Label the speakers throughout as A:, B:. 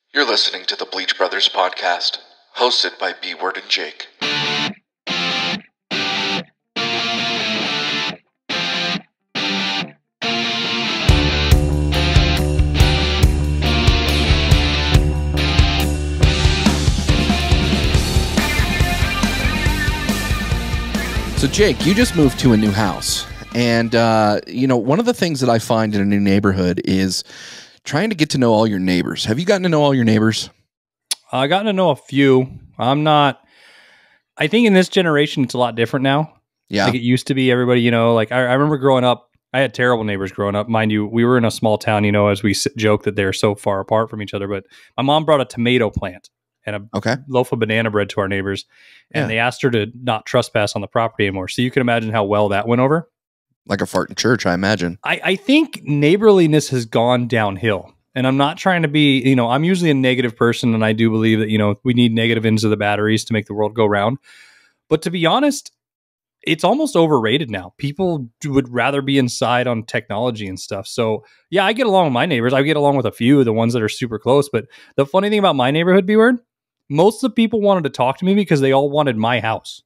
A: You're listening to the Bleach Brothers podcast, hosted by B-Word and Jake.
B: So Jake, you just moved to a new house, and one of the things that I find in a new neighborhood is trying to get to know all your neighbors. Have you gotten to know all your neighbors?
C: I gotten to know a few. I think in this generation, it's a lot different now.
B: Yeah.
C: Like it used to be everybody, like I remember growing up, I had terrible neighbors growing up. Mind you, we were in a small town, as we joke that they're so far apart from each other. But my mom brought a tomato plant and a loaf of banana bread to our neighbors. And they asked her to not trespass on the property anymore. So you can imagine how well that went over.
B: Like a fart in church, I imagine.
C: I think neighborliness has gone downhill. And I'm not trying to be, I'm usually a negative person. And I do believe that, we need negative ends of the batteries to make the world go round. But to be honest, it's almost overrated now. People would rather be inside on technology and stuff. So, yeah, I get along with my neighbors. I get along with a few of the ones that are super close. But the funny thing about my neighborhood, B-Word, most of the people wanted to talk to me because they all wanted my house.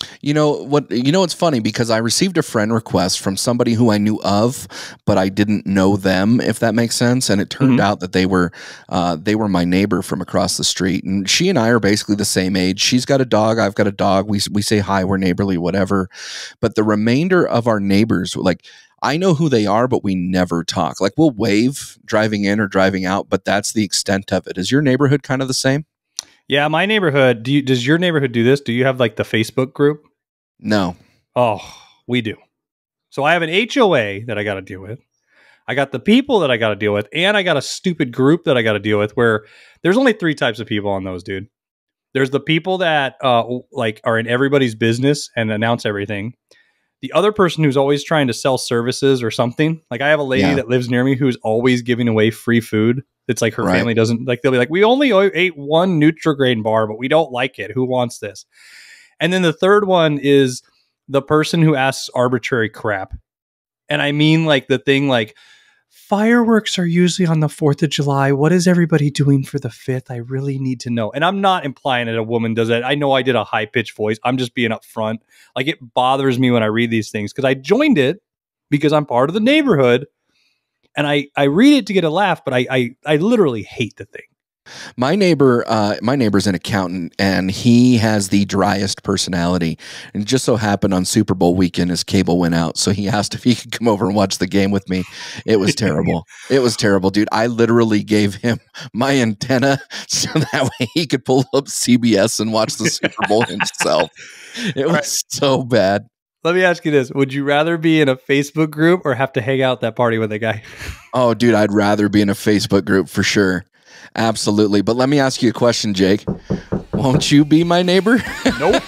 B: It's funny because I received a friend request from somebody who I knew of, but I didn't know them, if that makes sense. And it turned out that they were my neighbor from across the street. And she and I are basically the same age. She's got a dog. I've got a dog. We say hi, we're neighborly, whatever. But the remainder of our neighbors, I know who they are, but we never talk. Like we'll wave driving in or driving out, but that's the extent of it. Is your neighborhood kind of the same?
C: Yeah, my neighborhood. Does your neighborhood do this? Do you have the Facebook group?
B: No.
C: Oh, we do. So I have an HOA that I got to deal with. I got the people that I got to deal with, and I got a stupid group that I got to deal with where there's only 3 types of people on those, dude. There's the people that are in everybody's business and announce everything. The other person who's always trying to sell services or something. Like I have a lady that lives near me who's always giving away free food. It's like her family doesn't they'll be like, we only ate one Nutri-Grain bar, but we don't like it. Who wants this? And then the third one is the person who asks arbitrary crap. And I mean the thing fireworks are usually on the 4th of July. What is everybody doing for the 5th? I really need to know. And I'm not implying that a woman does that. I know I did a high-pitched voice. I'm just being upfront. It bothers me when I read these things because I joined it because I'm part of the neighborhood. And I read it to get a laugh, but I literally hate the thing.
B: My neighbor's an accountant, and he has the driest personality. And it just so happened on Super Bowl weekend, his cable went out, so he asked if he could come over and watch the game with me. It was terrible. It was terrible, dude. I literally gave him my antenna so that way he could pull up CBS and watch the Super Bowl himself. It was so bad.
C: Let me ask you this. Would you rather be in a Facebook group or have to hang out at that party with a guy?
B: Oh, dude, I'd rather be in a Facebook group for sure. Absolutely. But let me ask you a question, Jake. Won't you be my neighbor?
C: Nope.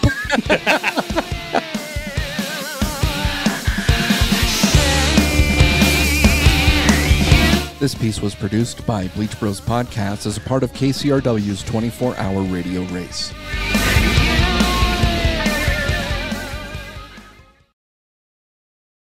B: This piece was produced by Bleach Bros Podcast as a part of KCRW's 24-hour radio race.